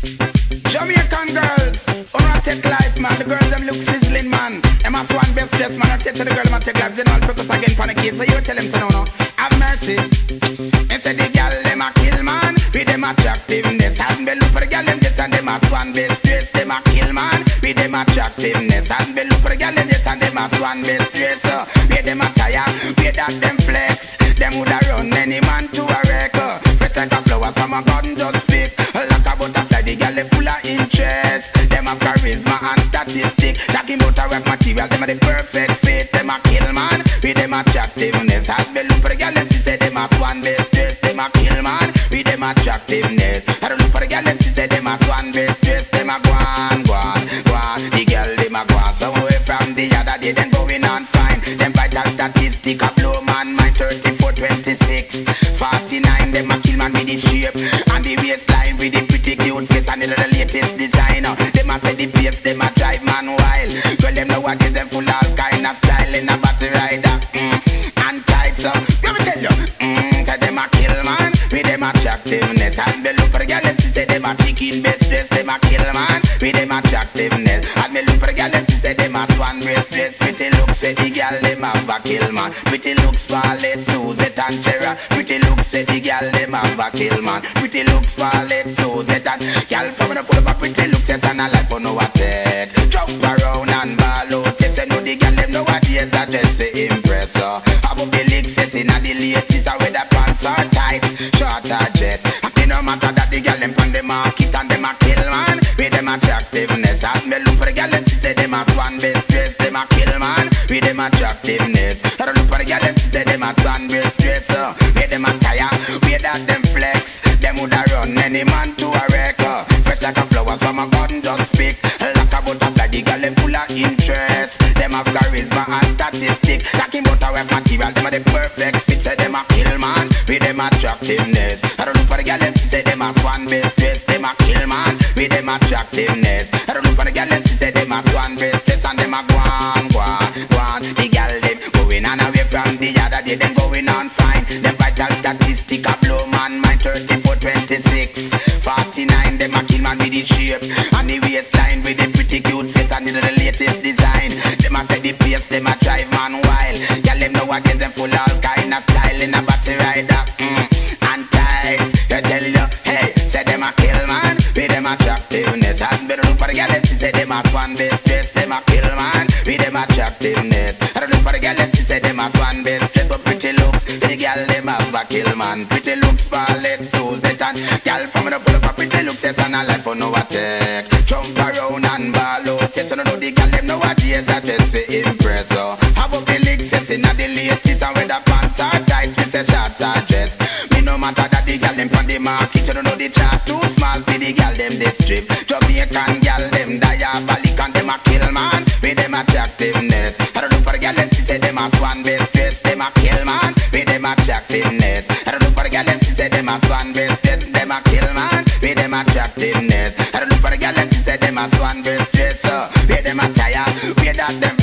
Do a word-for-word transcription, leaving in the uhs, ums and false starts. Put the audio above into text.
Jamaican girls, wanna take life, man. The girls them look sizzling, man. Them a swan best dress, man. I take to the girl, man, take life. General focus again for the kids. So you tell them, say no, no. Have mercy. And say the girl them a kill, man. With them attractiveness. Hadn't been look for the girl them this and them a swan best dress. Them a kill, man. With them attractiveness. Hadn't been look for the girl them this and them a swan best dress. So where them a tire, where that them flex. Them woulda run any man to a wreck. Fresh like a flower, some a garden just speak. Like a butterfly, the girl they full of interest. Them have charisma and statistic. Talking about a rap material, them are the perfect fit. Them a kill, man, with them attractiveness. Has been look for the girl, them she say them a swan best dress. Them a kill, man, with them attractiveness. I don't look for the girl, them she say them a swan best dress. Them a go on, go on, go on. The girl, them a go on. So away from the other day, them going on fine. Them vital statistic a blow, man. My thirty-four, twenty-six, forty-nine. Them a kill, man, with the shape and the waistline with the pretty cute face and the latest designer. Them a say the pace, them a drive man wild. Girl, them know what is them full all kind of style in a battle rider. Mm. And tight, so let me tell you, mm, say them a kill, man, with them attractiveness. And me look for the girl, them she say them a kicking best dress. Them a kill, man, with them attractiveness. And me look for the girl, them she say them a swan breast dress. Pretty looks with the girl, them have a kill, man. Pretty looks Scarlett, Suzette and Cherry. Pretty looks with the girl, them have a kill, man. Pretty looks Scarlett, Suzette and girl from the full of a pretty looks, yes, and a life for no attack. Jump around and ball out, yes, you know the girl, them nowadays a dress for impress her. Above the legs, yes, in a the latest, or whether pants or tights, short or dress. It no matter that the girl, them from the market and them a kill, man, with them attractiveness. And me look for the girl, them she say them a swan best dress. Them a kill, man, with them attractiveness. I don't look for the girl, them she say them a swan best dress. Uh, with them a tire, with that them flex. Them woulda run any man to a wreck. Uh, fresh like a flower, some a garden just speak. Like a butterfly, the girl them full of interest. Them have charisma and statistic. Talking about a rap material, them are the perfect fit. Say them a kill, man, with them attractiveness. I don't look for the girl, them she say them a swan best dress. Them a kill, man, with them attractiveness. I don't look for the girl, them she say them a swan best dress. And them a go on, go on, go on. The girl them going on away from the other day, them going on fine. Them vital statistic a blow, man. My thirty-four, twenty-six, forty-nine. Them a kill, man, with the shape and the waistline with the pretty cute face and the latest design. Them a say the pace, them a drive man wild. Girl them know against them full all kind of style in a battle rider. Mm. And tights, you tell you, hey, say them a kill, man, with them attractiveness. And better look for the girl, them she say them a swan best dress. Them a kill, man, with them attractiveness. I don't look for the girl, them she say them a swan best dress. But pretty looks, with the girl them have a kill, man. Pretty looks, Scarlett, Suzette and girl from the full of a pretty looks, yes, and a life for no attack. Jump around and ball out, yes, and know the girl them nowadays a dress for impress. So have up the legs, yes, in a the latest, and whether pants or tights, we say shorts or dress. Me no matter that the girl them from the market, you don't know the chart too small for the girl them they strip. Jamaican girl them diabolic and them a kill, man, with them attractiveness. I don't look for the girl them she say them a swan best dress. Them a kill, man, with them attractiveness. I don't look for the girl them she say them a swan best dress. Them a kill, man, with them attractiveness. I don't look for the girl them she say them a swan best dress. Uh, with them a tire, with that them